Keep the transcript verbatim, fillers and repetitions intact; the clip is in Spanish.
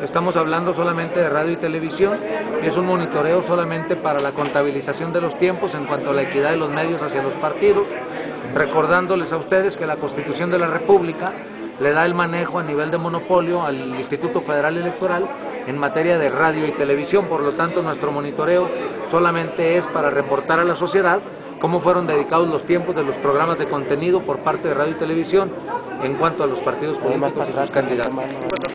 estamos hablando solamente de radio y televisión, y es un monitoreo solamente para la contabilización de los tiempos en cuanto a la equidad de los medios hacia los partidos, recordándoles a ustedes que la Constitución de la República le da el manejo a nivel de monopolio al Instituto Federal Electoral en materia de radio y televisión. Por lo tanto, nuestro monitoreo solamente es para reportar a la sociedad cómo fueron dedicados los tiempos de los programas de contenido por parte de radio y televisión en cuanto a los partidos políticos y sus candidatos.